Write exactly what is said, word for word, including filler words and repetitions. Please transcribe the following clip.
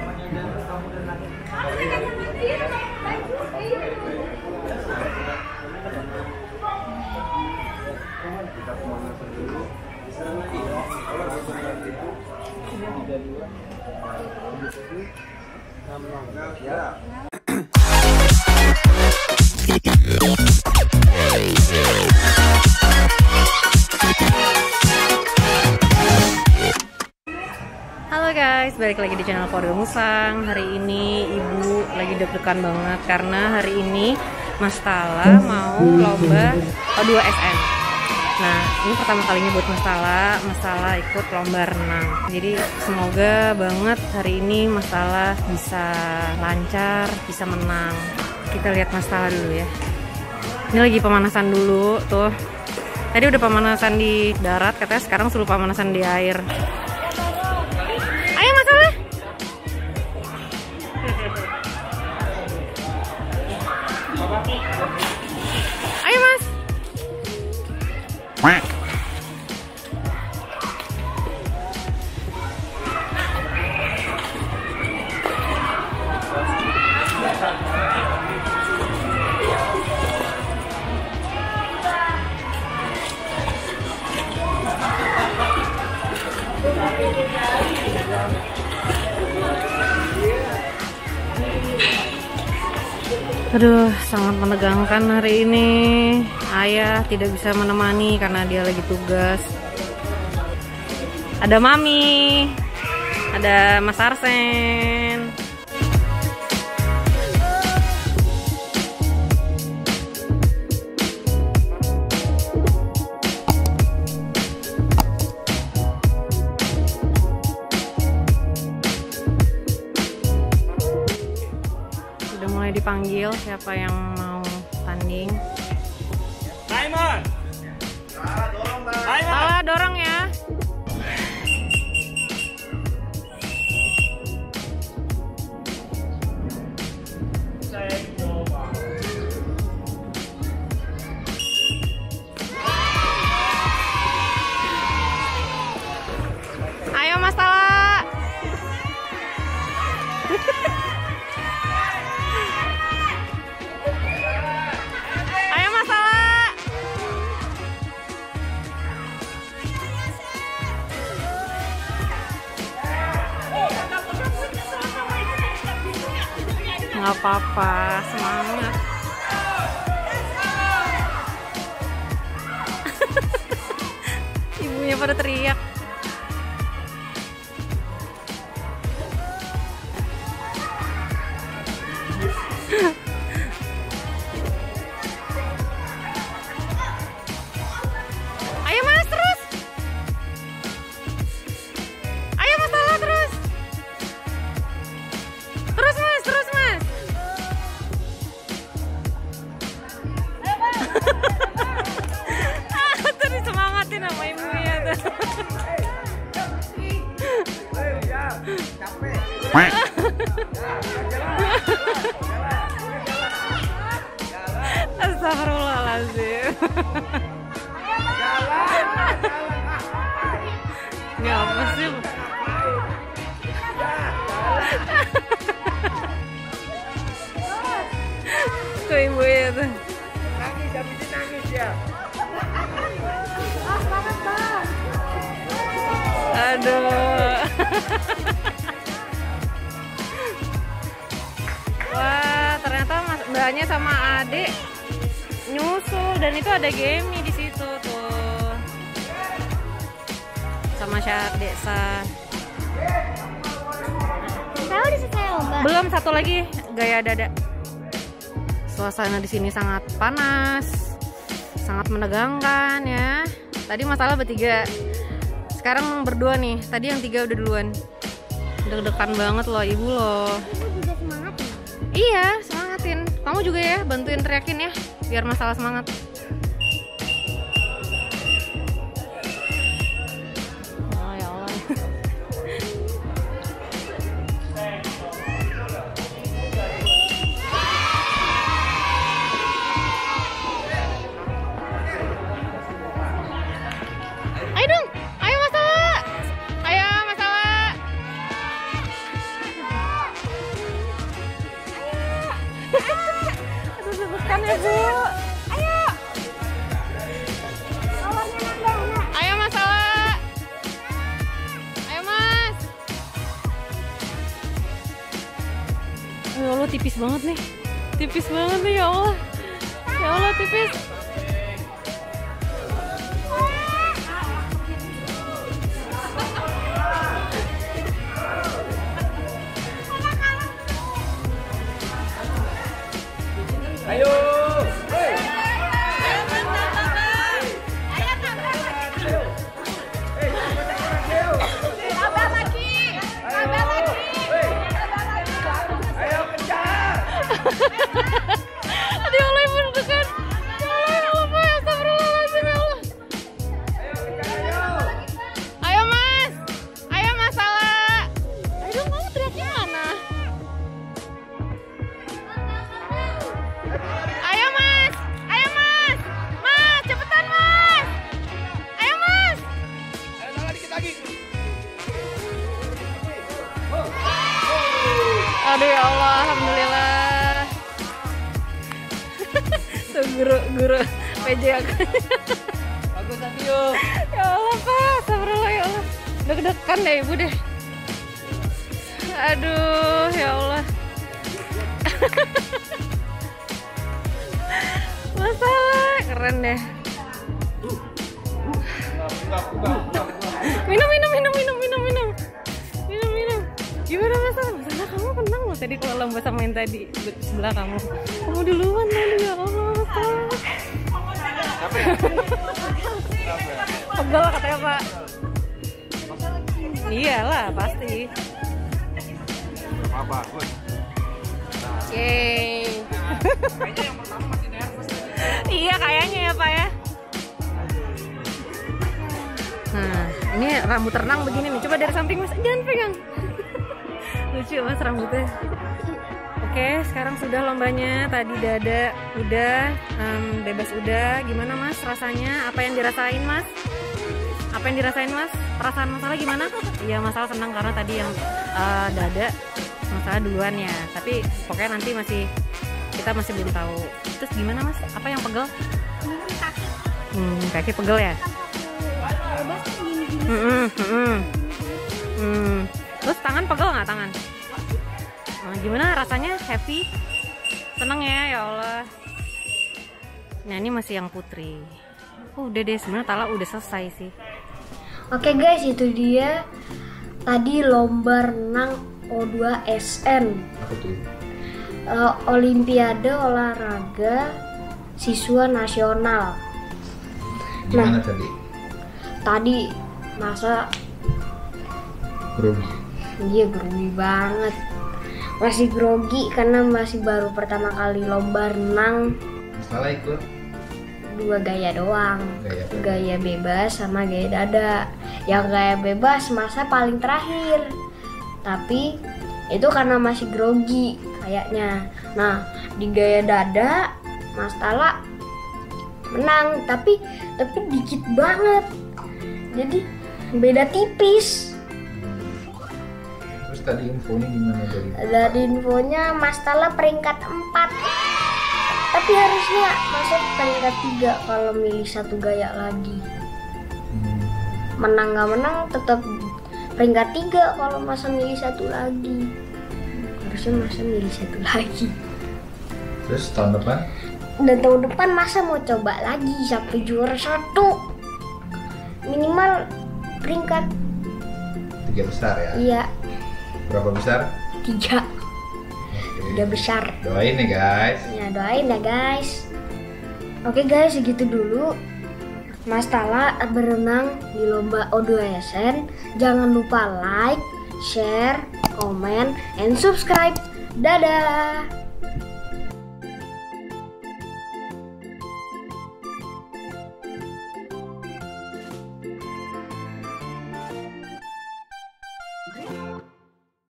Halo guys, balik lagi di channel Keluarga Musang. Hari ini ibu lagi deg-degan banget karena hari ini Mas Tala mau lomba O dua S N. Nah, ini pertama kalinya buat Mas Tala. Mas Tala ikut lomba renang. Jadi semoga banget hari ini Mas Tala bisa lancar, bisa menang. Kita lihat Mas Tala dulu ya. Ini lagi pemanasan dulu tuh. Tadi udah pemanasan di darat, katanya sekarang suruh pemanasan di air. Ayo Mas Tala. Ayo Mas. Aduh, sangat menegangkan hari ini. Ayah tidak bisa menemani karena dia lagi tugas. Ada Mami, ada Mas Arsen. Dipanggil siapa yang mau tanding. Simon, Tala dorong ya. Ayo Mas Tala. Nggak apa-apa, semangat. Ibunya pada teriak. Ayo Mas, terus. Ayo Mas Tala, terus. Terus Mas, terus Mas. Tuh disemangatin sama ibunya tuh. Astagfirullahaladzim. Ini apa sih? Tuh ibunya tuh. nangis, habis nangis ya. Ah, semangat Bang. Aduh. Wah, ternyata mas, mbaknya sama adik nyusul dan itu ada Gemi di situ tuh. Sama Syar Desa. Tahu di selesai lomba. Belum, satu lagi gaya dada. Suasana di sini sangat panas, sangat menegangkan ya. Tadi masalah bertiga, sekarang berdua nih. Tadi yang tiga udah duluan. Deg-degan banget loh ibu loh. Ibu juga semangat ya? Iya, semangatin. Kamu juga ya, bantuin teriakin ya, biar masalah semangat. Oh ya Allah. Ayo dong, ayo masalah. Ayo masalah. Ibu. Ayo. Ayo Mas Ala. Ayo Mas. Ya Allah, tipis banget nih. Tipis banget nih, ya Allah. Ya Allah, tipis. Ayo. Hey. Tambah lagi. Tambah lagi. Ayo kejar. Aduh, ya Allah, Ibu deg-degan. Ya Allah, ya Allah, Pak. Astagfirullahaladzim, ya Allah. Ayo kejar ayo. Ayo Mas. Ayo Mas Ala. Ayo dong, kamu teriaknya mana? Ayo Mas. Ayo Mas. Mas, cepetan Mas. Ayo Mas. Ayo tambah dikit lagi. Aduh ya Allah, alhamdulillah. Tuh guru guru P J aku. Bagus tadi yuk. Ya Allah Pak, astagfirullah ya Allah. Deg-degan deh Ibu deh. Aduh ya Allah. Masalah keren deh. Minum minum minum minum minum minum. Minum minum. Gimana masalah? Masalah kamu menang loh tadi kalau lomba sama yang tadi sebelah kamu. Kamu duluan tadi ya Allah. Pegel katanya Pak. Iyalah pasti. Apa? Yeay. Iya kayaknya ya Pak ya. Nah ini rambut renang begini nih. Coba dari samping Mas, jangan pegang. Lucu Mas rambutnya. Oke, sekarang sudah lombanya. Tadi dada udah, um, bebas udah. Gimana Mas rasanya? Apa yang dirasain Mas? Apa yang dirasain Mas? Perasaan Masalah gimana? Iya Masalah senang karena tadi yang uh, dada Masalah duluan ya. Tapi pokoknya nanti masih kita masih belum tahu. Terus gimana Mas? Apa yang pegel? Hmm, kaki pegel ya? Hmm, hmm, hmm. Hmm. Terus tangan pegel nggak tangan? Nah, gimana rasanya? Happy? Seneng ya, ya Allah. Nah ini masih yang putri. Oh, udah deh, sebenarnya Tala udah selesai sih. Oke guys, itu dia tadi lomba renang O dua S N. Uh, Olimpiade olahraga siswa nasional. Gimana Nah, tadi? tadi masa Grogi. dia grogi banget. Masih grogi karena masih baru pertama kali lomba renang. Masalah ikut Dua gaya doang. Gaya bebas. Gaya bebas sama gaya dada. Yang gaya bebas masa paling terakhir. Tapi itu karena masih grogi kayaknya. Nah, di gaya dada Mas Tala menang, tapi tapi dikit banget. Jadi beda tipis. Terus tadi infonya gimana dari? Dari infonya Mas Tala peringkat empat. Tapi harusnya masuk peringkat tiga kalau milih satu gaya lagi. Hmm. Menang gak menang tetap peringkat tiga kalau masa milih satu lagi. Harusnya masa milih satu lagi. Terus tahun depan? Dan tahun depan masa mau coba lagi sampai juara satu. Minimal peringkat Tiga besar ya? iya Berapa besar? tiga. Oke. Udah besar. Doain ya guys. Ya doain ya guys. Oke guys, segitu dulu Mas Tala berenang di lomba O dua S N. Jangan lupa like, share, comment, and subscribe. Dadah.